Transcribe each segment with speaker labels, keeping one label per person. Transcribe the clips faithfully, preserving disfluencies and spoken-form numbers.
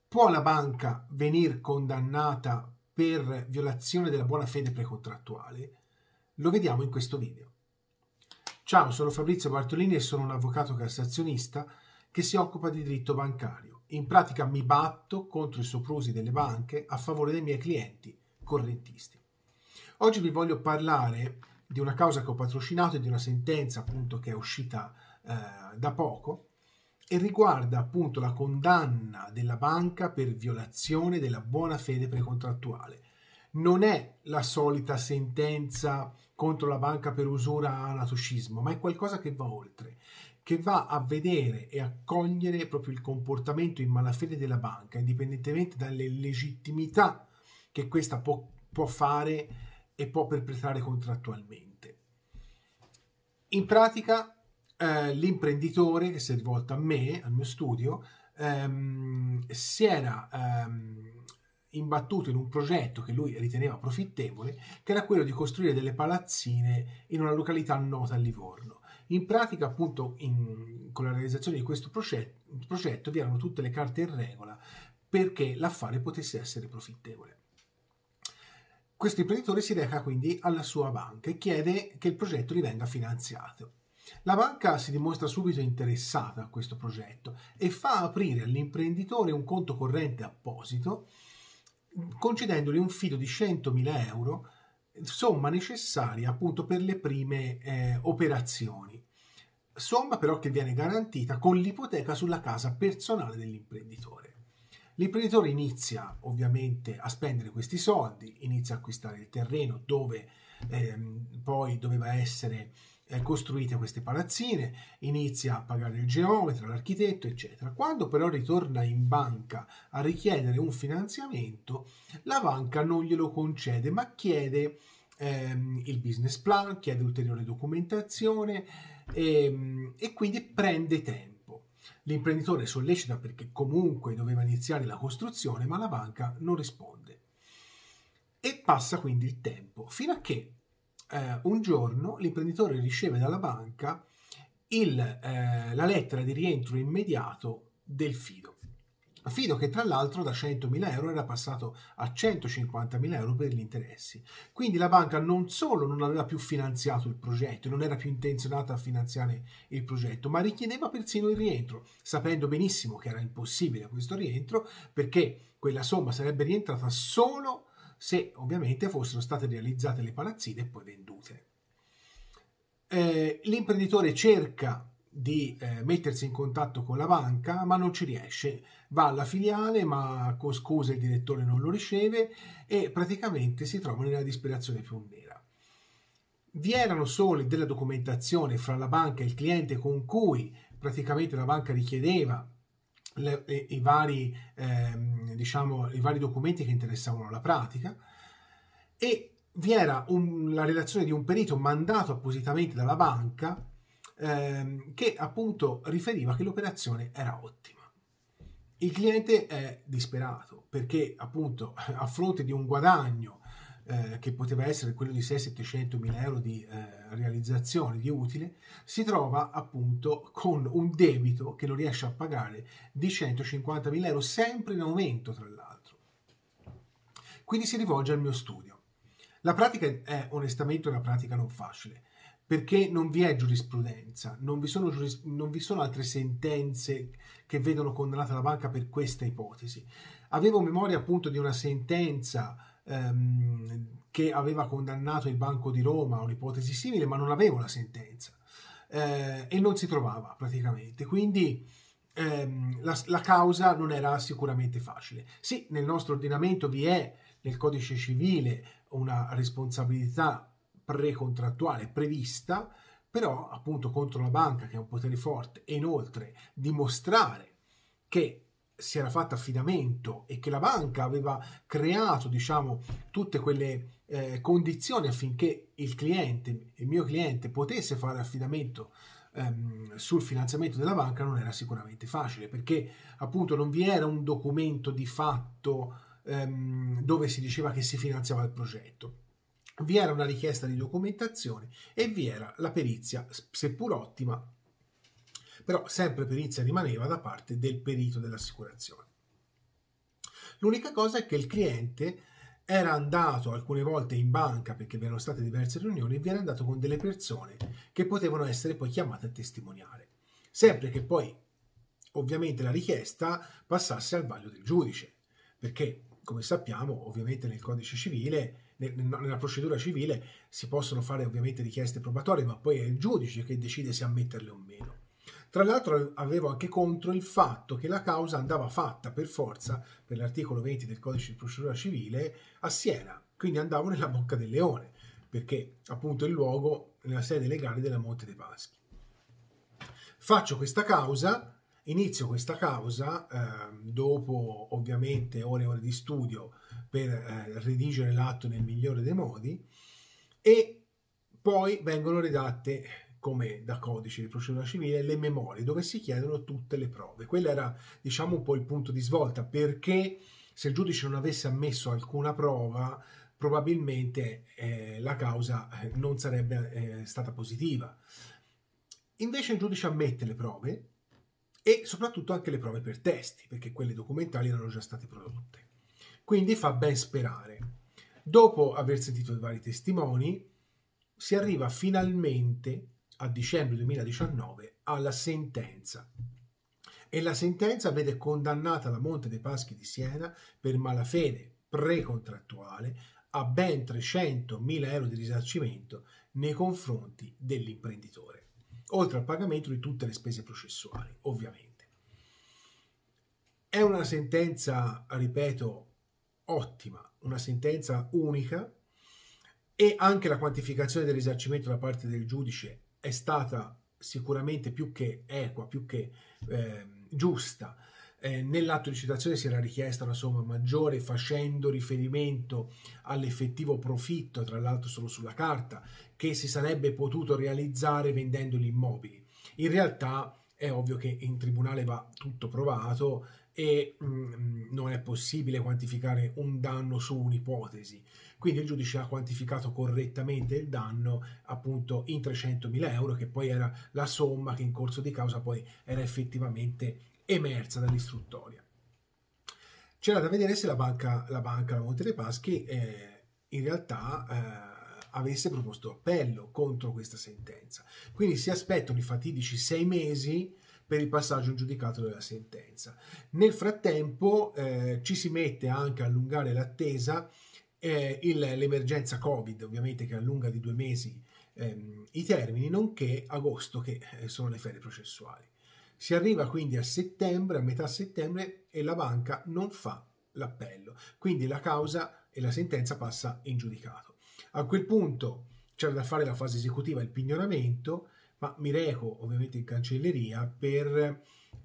Speaker 1: Può la banca venir condannata per violazione della buona fede precontrattuale? Lo vediamo in questo video. Ciao, sono Fabrizio Bartolini e sono un avvocato cassazionista che si occupa di diritto bancario. In pratica mi batto contro i soprusi delle banche a favore dei miei clienti correntisti. Oggi vi voglio parlare di una causa che ho patrocinato e di una sentenza appunto che è uscita eh, da poco e riguarda appunto la condanna della banca per violazione della buona fede precontrattuale. Non è la solita sentenza contro la banca per usura anatocismo, ma è qualcosa che va oltre, che va a vedere e a cogliere proprio il comportamento in malafede della banca, indipendentemente dalle legittimità che questa può, può fare e può perpetrare contrattualmente. In pratica eh, l'imprenditore che si è rivolto a me, al mio studio, ehm, si era ehm, imbattuto in un progetto che lui riteneva profittevole, che era quello di costruire delle palazzine in una località nota a Livorno. In pratica, appunto, in, con la realizzazione di questo progetto, progetto vi erano tutte le carte in regola perché l'affare potesse essere profittevole. Questo imprenditore si reca quindi alla sua banca e chiede che il progetto gli venga finanziato. La banca si dimostra subito interessata a questo progetto e fa aprire all'imprenditore un conto corrente apposito, concedendogli un fido di centomila euro, somma necessaria appunto per le prime eh, operazioni. Somma però che viene garantita con l'ipoteca sulla casa personale dell'imprenditore. L'imprenditore inizia ovviamente a spendere questi soldi, inizia a acquistare il terreno dove ehm, poi doveva essere eh, costruite queste palazzine, inizia a pagare il geometra, l'architetto, eccetera. Quando però ritorna in banca a richiedere un finanziamento, la banca non glielo concede, ma chiede ehm, il business plan, chiede ulteriore documentazione e, e quindi prende tempo. L'imprenditore sollecita perché comunque doveva iniziare la costruzione, ma la banca non risponde. E passa quindi il tempo, fino a che eh, un giorno l'imprenditore riceve dalla banca il, eh, la lettera di rientro immediato del fido. Fido che tra l'altro da centomila euro era passato a centocinquantamila euro per gli interessi. Quindi la banca non solo non aveva più finanziato il progetto, non era più intenzionata a finanziare il progetto, ma richiedeva persino il rientro, sapendo benissimo che era impossibile questo rientro perché quella somma sarebbe rientrata solo se ovviamente fossero state realizzate le palazzine e poi vendute. Eh, l'imprenditore cerca di eh, mettersi in contatto con la banca, ma non ci riesce. Va alla filiale, ma con scuse il direttore non lo riceve e praticamente si trova nella disperazione più nera. Vi erano solo della documentazione fra la banca e il cliente con cui praticamente la banca richiedeva le, le, i, vari, ehm, diciamo, i vari documenti che interessavano la pratica e vi era un, la relazione di un perito mandato appositamente dalla banca ehm, che appunto riferiva che l'operazione era ottima. Il cliente è disperato perché appunto a fronte di un guadagno eh, che poteva essere quello di seicento settecento mila euro di eh, realizzazione di utile, si trova appunto con un debito che non riesce a pagare di centocinquantamila euro, sempre in aumento tra l'altro. Quindi si rivolge al mio studio. La pratica è onestamente una pratica non facile, perché non vi è giurisprudenza, non vi sono, giuris- non vi sono altre sentenze che vedono condannata la banca per questa ipotesi. Avevo memoria appunto di una sentenza ehm, che aveva condannato il Banco di Roma a un'ipotesi simile, ma non avevo la sentenza eh, e non si trovava praticamente. Quindi ehm, la, la causa non era sicuramente facile. Sì, nel nostro ordinamento vi è nel codice civile una responsabilità precontrattuale prevista, però appunto contro la banca che ha un potere forte e inoltre dimostrare che si era fatto affidamento e che la banca aveva creato, diciamo, tutte quelle eh, condizioni affinché il cliente, il mio cliente, potesse fare affidamento ehm, sul finanziamento della banca non era sicuramente facile, perché appunto non vi era un documento di fatto ehm, dove si diceva che si finanziava il progetto. Vi era una richiesta di documentazione e vi era la perizia, seppur ottima, però sempre perizia rimaneva da parte del perito dell'assicurazione. L'unica cosa è che il cliente era andato alcune volte in banca, perché vi erano state diverse riunioni, e vi era andato con delle persone che potevano essere poi chiamate a testimoniare, sempre che poi ovviamente la richiesta passasse al vaglio del giudice, perché come sappiamo ovviamente nel codice civile, nella procedura civile si possono fare ovviamente richieste probatorie, ma poi è il giudice che decide se ammetterle o meno. Tra l'altro avevo anche contro il fatto che la causa andava fatta per forza, per l'articolo venti del codice di procedura civile, a Siena, quindi andavo nella Bocca del Leone, perché appunto il luogo nella sede legale della Monte dei Paschi. Faccio questa causa, inizio questa causa, eh, dopo ovviamente ore e ore di studio per eh, redigere l'atto nel migliore dei modi, e poi vengono redatte, come da codice di procedura civile, le memorie dove si chiedono tutte le prove. Quello era, diciamo, un po' il punto di svolta, perché se il giudice non avesse ammesso alcuna prova, probabilmente eh, la causa non sarebbe eh, stata positiva. Invece il giudice ammette le prove e soprattutto anche le prove per testi, perché quelle documentali erano già state prodotte. Quindi fa ben sperare. Dopo aver sentito i vari testimoni, si arriva finalmente a dicembre duemiladiciannove alla sentenza. E la sentenza vede condannata la Monte dei Paschi di Siena per malafede precontrattuale a ben trecentomila euro di risarcimento nei confronti dell'imprenditore, oltre al pagamento di tutte le spese processuali, ovviamente. È una sentenza, ripeto, ottima, una sentenza unica, e anche la quantificazione del risarcimento da parte del giudice è stata sicuramente più che equa, più che eh, giusta. Eh, nell'atto di citazione si era richiesta una somma maggiore, facendo riferimento all'effettivo profitto, tra l'altro solo sulla carta, che si sarebbe potuto realizzare vendendo gli immobili. In realtà è ovvio che in tribunale va tutto provato e mh, non è possibile quantificare un danno su un'ipotesi. Quindi il giudice ha quantificato correttamente il danno appunto in trecentomila euro, che poi era la somma che in corso di causa poi era effettivamente emersa dall'istruttoria. C'era da vedere se la banca, la banca, la Monte dei Paschi, eh, in realtà eh, avesse proposto appello contro questa sentenza. Quindi si aspettano i fatidici sei mesi per il passaggio in giudicato della sentenza. Nel frattempo eh, ci si mette anche a allungare l'attesa, eh, l'emergenza Covid, ovviamente, che allunga di due mesi ehm, i termini, nonché agosto, che eh, sono le ferie processuali. Si arriva quindi a settembre, a metà settembre, e la banca non fa l'appello. Quindi la causa e la sentenza passa in giudicato. A quel punto c'era da fare la fase esecutiva, il pignoramento, ma mi reco ovviamente in cancelleria per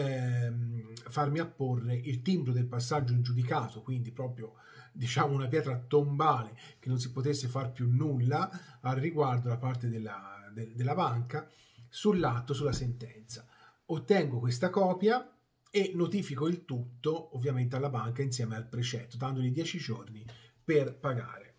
Speaker 1: ehm, farmi apporre il timbro del passaggio in giudicato, quindi proprio, diciamo, una pietra tombale che non si potesse far più nulla al riguardo da parte della, de, della banca sull'atto, sulla sentenza. Ottengo questa copia e notifico il tutto ovviamente alla banca insieme al precetto, dandogli dieci giorni per pagare.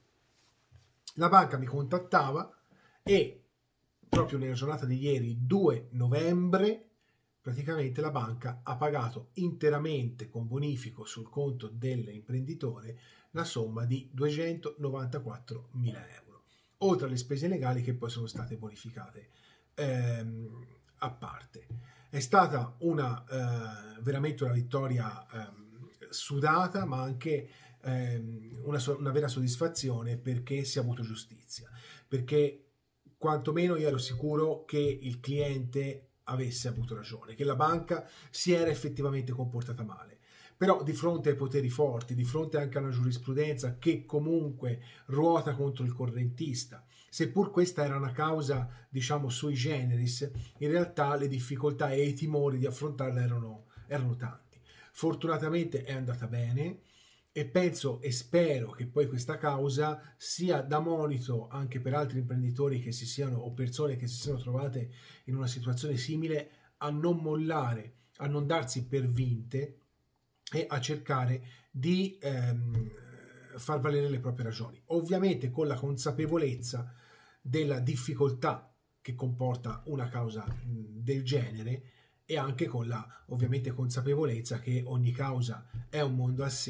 Speaker 1: La banca mi contattava e proprio nella giornata di ieri, due novembre, praticamente la banca ha pagato interamente con bonifico sul conto dell'imprenditore la somma di duecentonovantaquattromila euro, oltre alle spese legali che poi sono state bonificate ehm, a parte. È stata una eh, veramente una vittoria ehm, sudata, ma anche ehm, una, una vera soddisfazione, perché si è avuto giustizia, perché quantomeno io ero sicuro che il cliente avesse avuto ragione, che la banca si era effettivamente comportata male. Però di fronte ai poteri forti, di fronte anche a una giurisprudenza che comunque ruota contro il correntista, seppur questa era una causa, diciamo, sui generis, in realtà le difficoltà e i timori di affrontarla erano, erano tanti. Fortunatamente è andata bene, e penso e spero che poi questa causa sia da monito anche per altri imprenditori che si siano, o persone che si siano trovate in una situazione simile, a non mollare, a non darsi per vinte e a cercare di ehm, far valere le proprie ragioni. Ovviamente con la consapevolezza della difficoltà che comporta una causa del genere, e anche con la ovviamente consapevolezza che ogni causa è un mondo a sé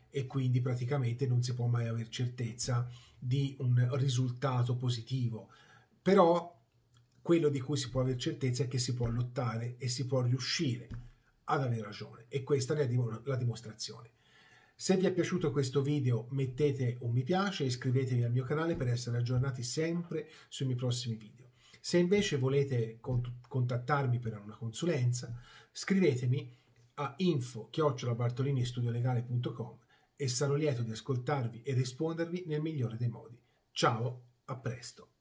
Speaker 1: e quindi praticamente non si può mai avere certezza di un risultato positivo. Però quello di cui si può avere certezza è che si può lottare e si può riuscire ad avere ragione, e questa è la dimostrazione. Se vi è piaciuto questo video mettete un mi piace e iscrivetevi al mio canale per essere aggiornati sempre sui miei prossimi video. Se invece volete contattarmi per una consulenza, scrivetemi a info chiocciola bartolini studio legale punto com e sarò lieto di ascoltarvi e rispondervi nel migliore dei modi. Ciao, a presto!